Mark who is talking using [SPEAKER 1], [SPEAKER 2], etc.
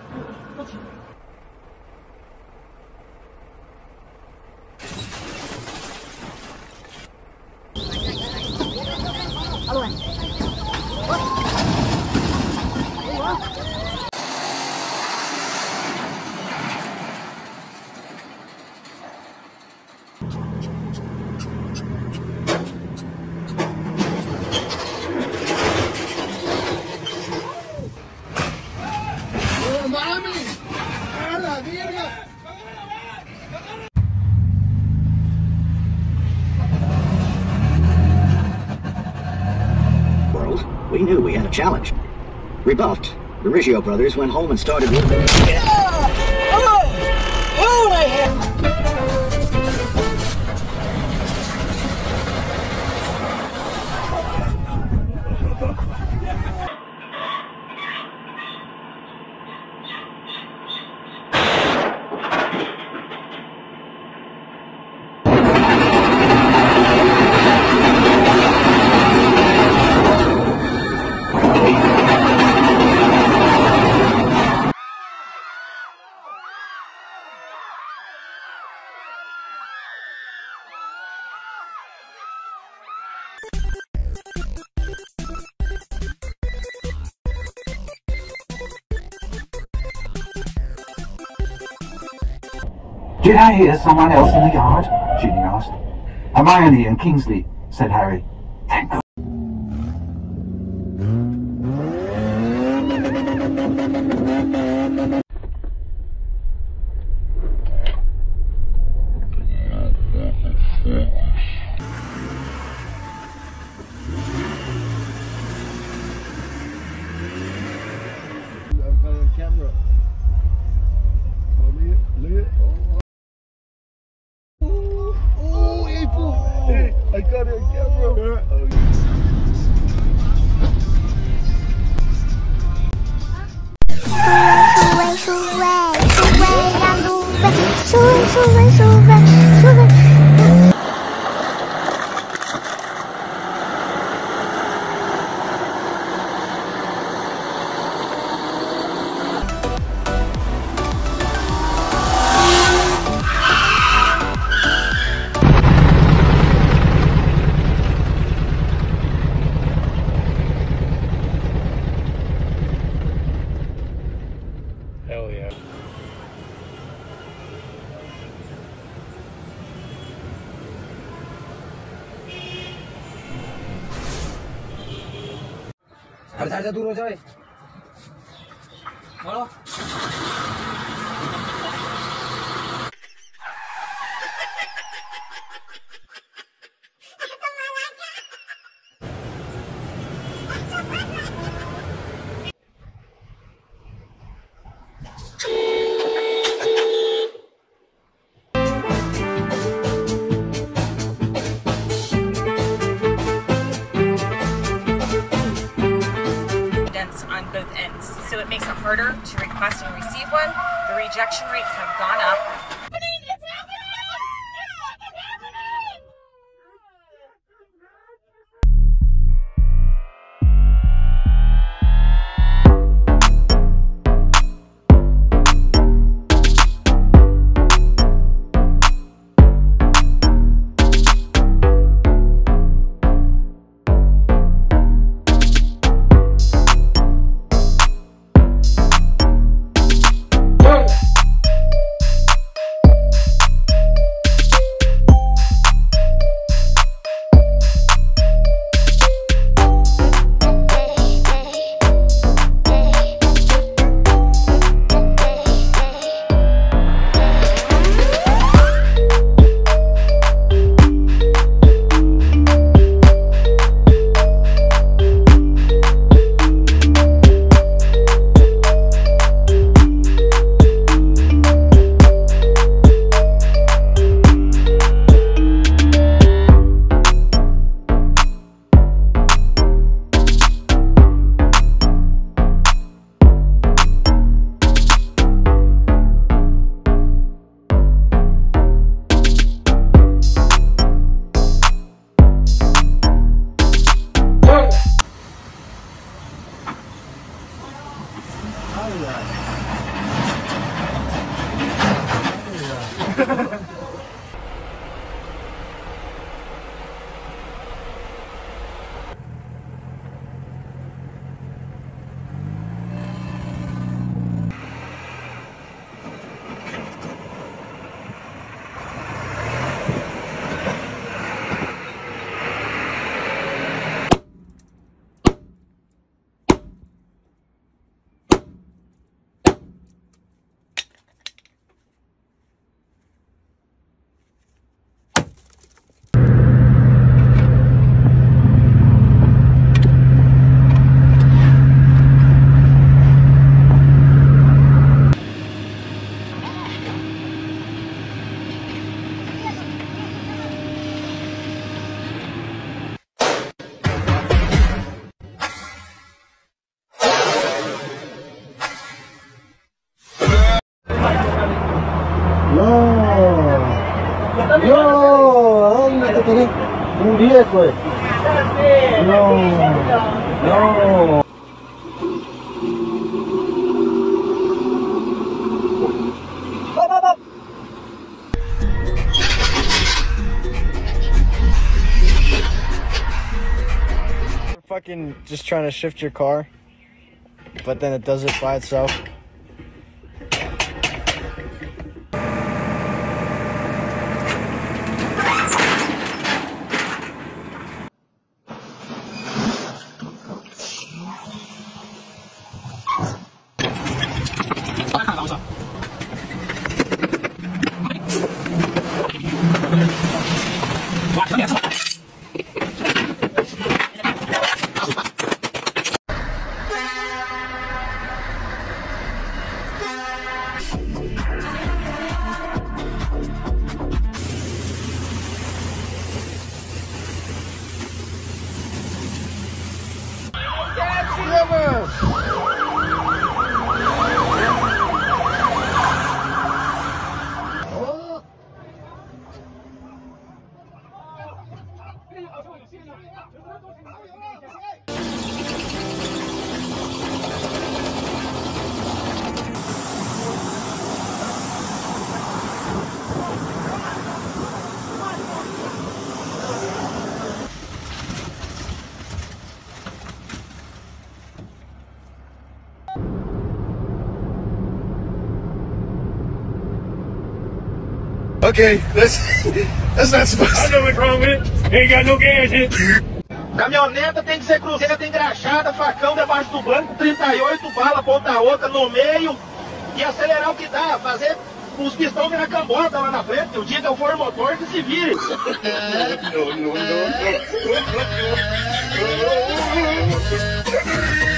[SPEAKER 1] We knew we had a challenge. Rebuffed, the Riggio brothers went home and started with...
[SPEAKER 2] "Did I hear someone else in the yard?" Ginny asked. "Hermione and Kingsley," said Harry. "Thank God."
[SPEAKER 3] Camera. Oh, April! Hey, I got it on camera. Hell yeah.
[SPEAKER 4] अरे दूर हो जाए बोलो on both ends, so it makes it harder to request and receive one. The rejection rates have gone up.
[SPEAKER 3] No, ¿dónde te tenés? Un viejo. No, no. Fucking just trying to shift your car, but then it does it by itself. Okay, that's not supposed to... I know what's wrong with it. Ain't got no gas in it.
[SPEAKER 5] Caminhoneta tem que ser cruzeira engraxada, facão debaixo do banco, 38 bala, ponta outra no meio e acelerar o que dá, fazer os pistões virar cambota lá na frente. O dia que eu for motor, que se vire.
[SPEAKER 3] No.